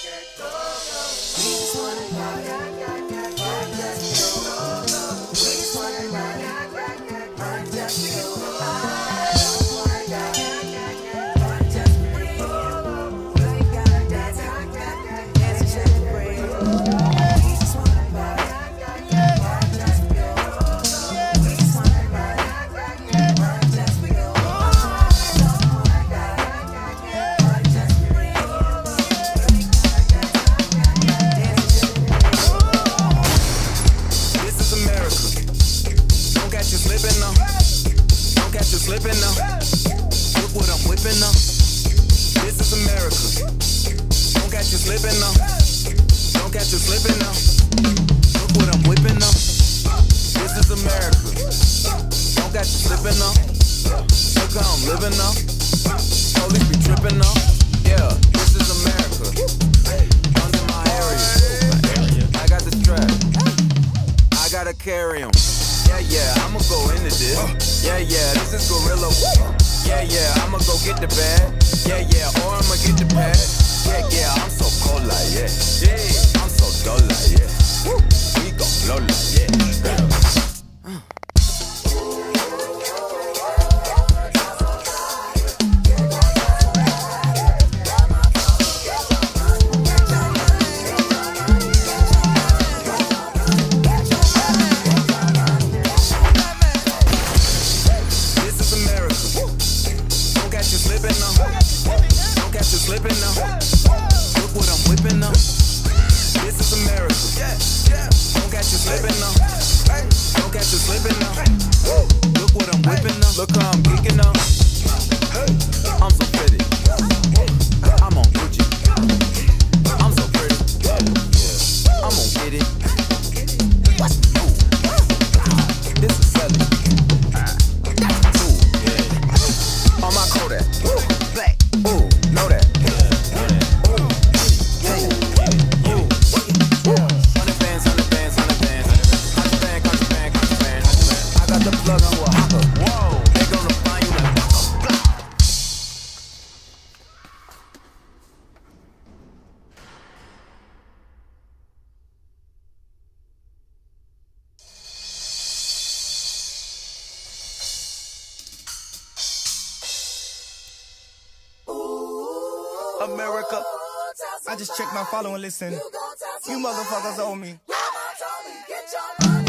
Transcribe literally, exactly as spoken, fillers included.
Slipping now. Look what I'm whipping now. This is America. Don't catch you slipping now. Don't catch you slipping now. Look what I'm whipping now. This is America. Don't catch you slipping now. Look how I'm living now. Police be tripping now. Yeah, this is America. Under my area. I got the strap. I gotta carry 'em. Yeah, yeah, I'ma go into this. Yeah, yeah, this is gorilla. Yeah, yeah, I'ma go get the bag. Yeah, yeah, or I'ma get the pad. Yeah, yeah, I'm so cold like yeah. Yeah, I'm so dull like yeah. We gon' blow like yeah. Slipping now. Look what I'm whipping now. This is America. Don't catch you slipping now. Don't catch you slipping now. Look what I'm whipping now. Look how I'm geeking now. I'm so pretty. I'm on Gucci. I'm so pretty. I'm gonna get it. What's the move? This is selling. On my Kodak. Black. Ooh, know that. America, I just checked my follow and listen. You motherfuckers owe me.